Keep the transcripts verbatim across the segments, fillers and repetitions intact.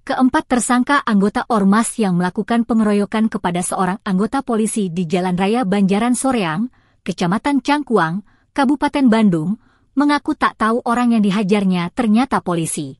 Keempat tersangka anggota ormas yang melakukan pengeroyokan kepada seorang anggota polisi di Jalan Raya Banjaran Soreang, Kecamatan Cangkuang, Kabupaten Bandung, mengaku tak tahu orang yang dihajarnya ternyata polisi.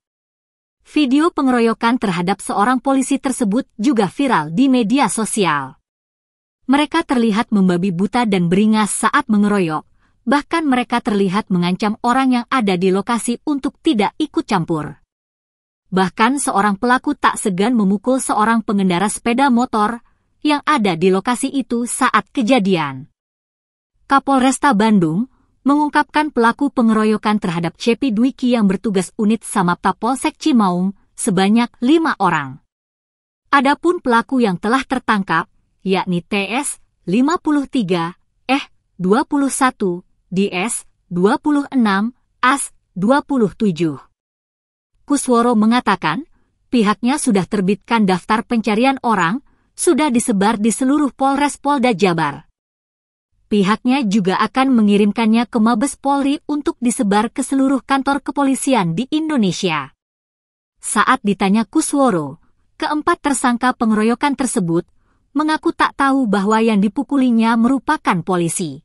Video pengeroyokan terhadap seorang polisi tersebut juga viral di media sosial. Mereka terlihat membabi buta dan beringas saat mengeroyok, bahkan mereka terlihat mengancam orang yang ada di lokasi untuk tidak ikut campur. Bahkan seorang pelaku tak segan memukul seorang pengendara sepeda motor yang ada di lokasi itu saat kejadian. Kapolresta Bandung mengungkapkan pelaku pengeroyokan terhadap C P Dwiki yang bertugas unit Samapta Polsek Cimaung sebanyak lima orang. Adapun pelaku yang telah tertangkap, yakni T S lima puluh tiga, E dua puluh satu, D S dua puluh enam, A S dua puluh tujuh. Kusworo mengatakan, pihaknya sudah terbitkan daftar pencarian orang, sudah disebar di seluruh Polres Polda Jabar. Pihaknya juga akan mengirimkannya ke Mabes Polri untuk disebar ke seluruh kantor kepolisian di Indonesia. Saat ditanya Kusworo, keempat tersangka pengeroyokan tersebut mengaku tak tahu bahwa yang dipukulinya merupakan polisi.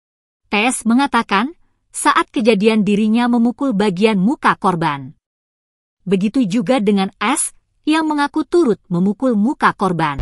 T S mengatakan, saat kejadian dirinya memukul bagian muka korban. Begitu juga dengan S yang mengaku turut memukul muka korban.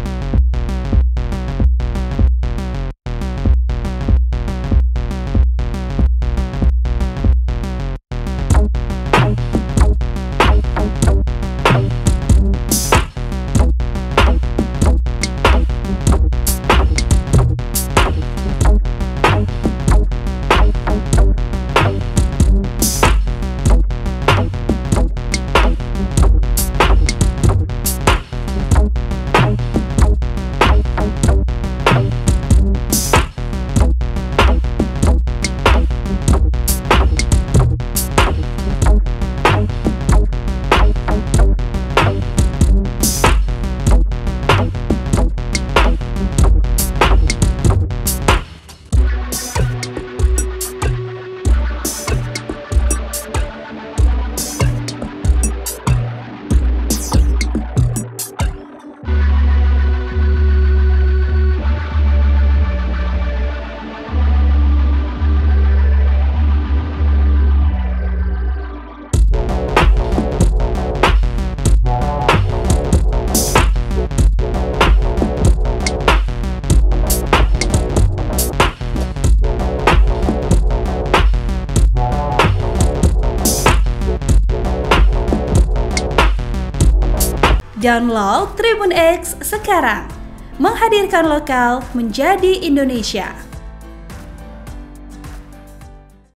Download Tribun X sekarang, menghadirkan lokal menjadi Indonesia.